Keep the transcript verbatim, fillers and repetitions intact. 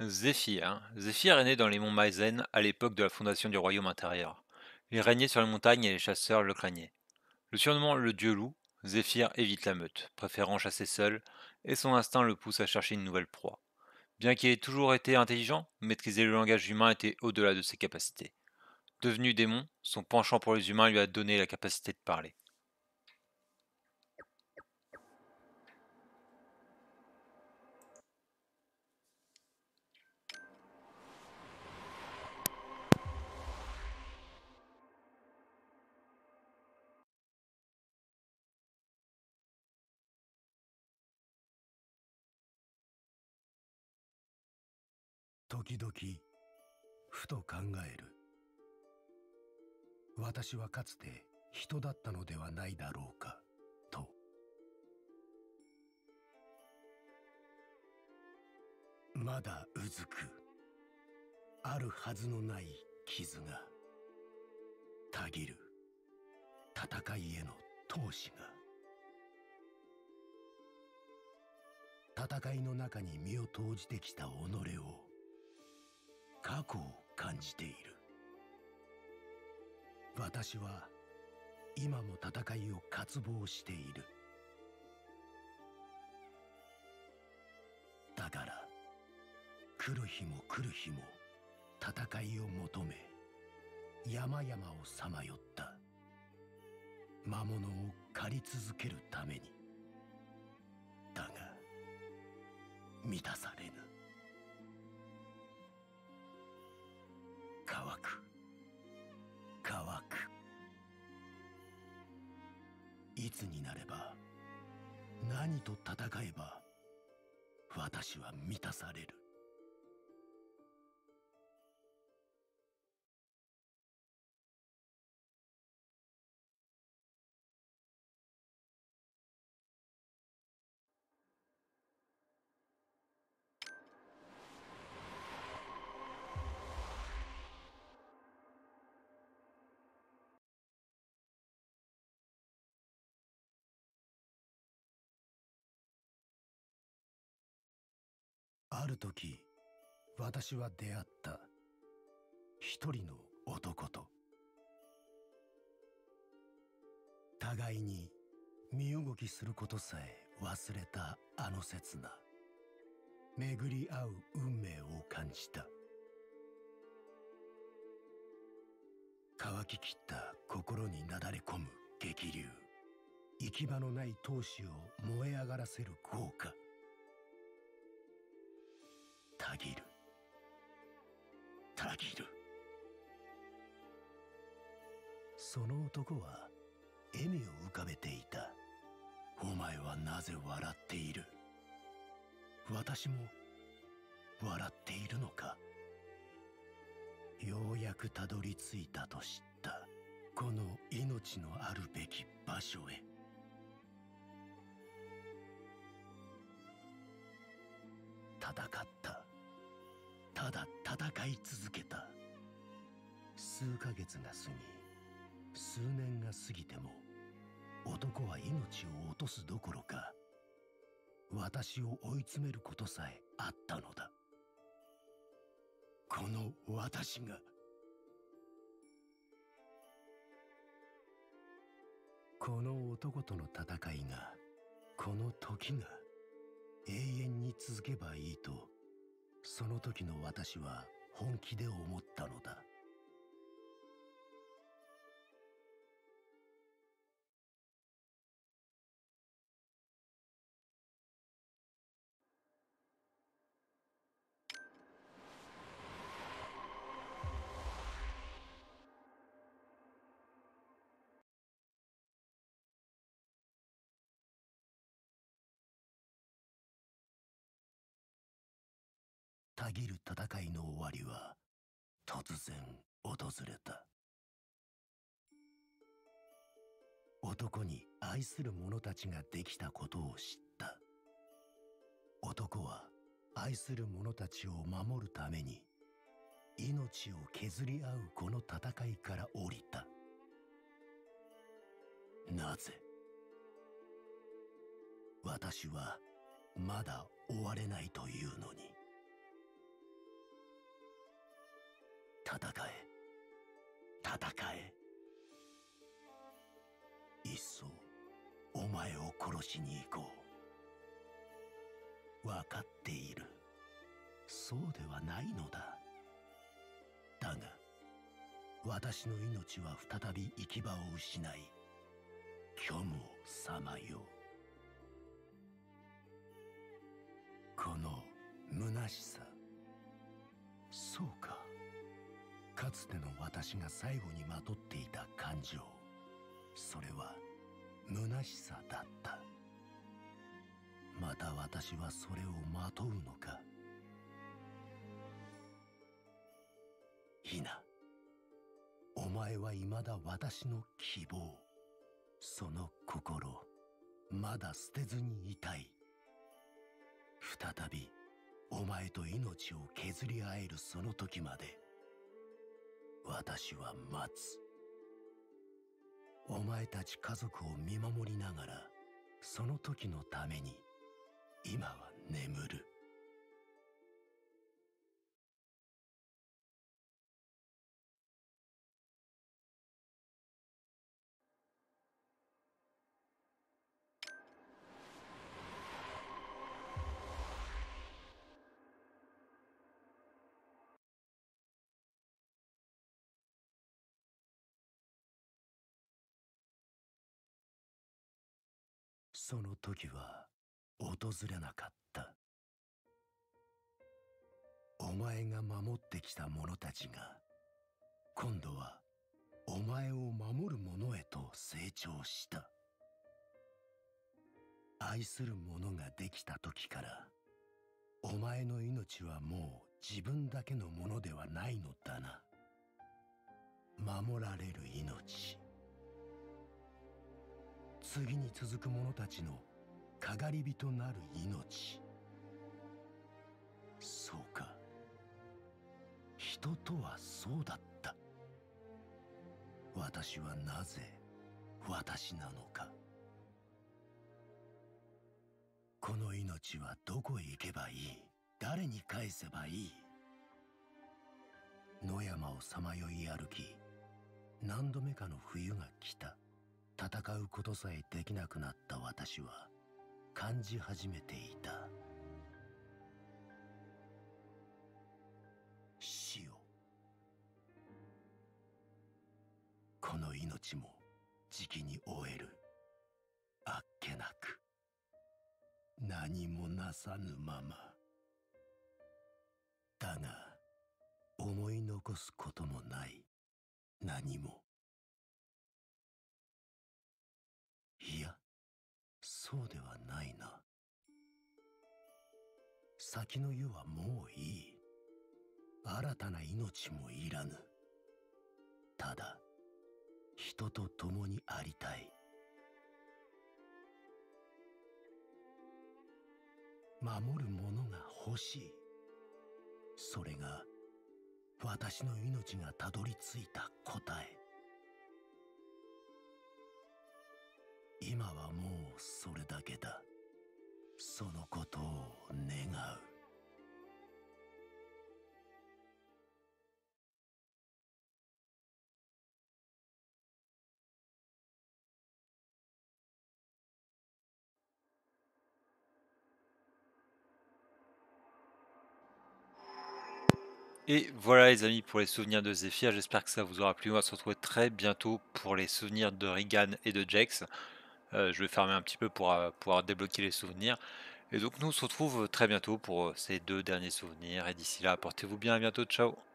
Zéphyr. Zéphyr est né dans les monts Maizen à l'époque de la fondation du royaume intérieur. Il régnait sur les montagnes et les chasseurs le craignaient. Le surnommant le dieu loup, Zéphyr évite la meute, préférant chasser seul, et son instinct le pousse à chercher une nouvelle proie. Bien qu'il ait toujours été intelligent, maîtriser le langage humain était au-delà de ses capacités. Devenu démon, son penchant pour les humains lui a donné la capacité de parler. 時々ふと考える。私はかつて人だったのではないだろうかと。まだうずくあるはずのない傷が、たぎる戦いへの闘志が、戦いの中に身を投じてきた己を、過去を感じている。私は今も戦いを渇望している。だから来る日も来る日も戦いを求め、山々をさまよった。魔物を狩り続けるために。だが満たされぬ。乾く乾く。いつになれば、何と戦えば私は満たされる。ある時、私は出会った一人の男と。互いに身動きすることさえ忘れたあの刹那、巡り合う運命を感じた。乾ききった心になだれ込む激流、行き場のない闘志を燃え上がらせる豪華。たぎるたぎる。その男は笑みを浮かべていた。お前はなぜ笑っている。私も笑っているのか。ようやくたどり着いたと知った。この命のあるべき場所へ。戦った。ただ戦い続けた。数ヶ月が過ぎ、数年が過ぎても、男は命を落とすどころか、私を追い詰めることさえあったのだ。この私が、この男との戦いが、この時が永遠に続けばいいと、その時の私は本気で思ったのだ。たぎる戦いの終わりは突然訪れた。男に愛する者たちができたことを知った。男は愛する者たちを守るために命を削り合うこの戦いから降りた。なぜ私はまだ終われないというのに。 え、戦え。いっそお前を殺しに行こう。分かっている。そうではないのだ。だが私の命は再び行き場を失い、虚無をさまよう。この虚しさ、そうか、かつての私が最後にまとっていた感情、それは虚しさだった。また私はそれをまとうのか。ヒナ、お前は未だ私の希望、その心、まだ捨てずにいたい。再びお前と命を削り合えるその時まで私は待つ。お前たち家族を見守りながら、その時のために今は眠る。その時は訪れなかった。お前が守ってきた者たちが今度はお前を守る者へと成長した。愛する者ができた時からお前の命はもう自分だけのものではないのだな。守られる命、次に続く者たちのかがり火となる命。そうか、人とはそうだった。私はなぜ私なのか。この命はどこへ行けばいい、誰に返せばいい。野山をさまよい歩き、何度目かの冬が来た。戦うことさえできなくなった私は感じ始めていた。死を。この命もじきに終える。あっけなく、何もなさぬまま。だが思い残すこともない。何も。いや、そうではないな。先の世はもういい。新たな命もいらぬ。ただ人と共にありたい。守るものが欲しい。それが私の命がたどり着いた答え。今はもうそれだけだ。そのことを願う。 Et voilà les amis pour les souvenirs de Zephyr, j'espère que ça vous aura plu. On va se retrouver très bientôt pour les souvenirs de Regan et de Jax. Euh, je vais fermer un petit peu pour euh, pouvoir débloquer les souvenirs. Et donc nous on se retrouve très bientôt pour euh, ces deux derniers souvenirs. Et d'ici là, portez-vous bien, à bientôt, ciao.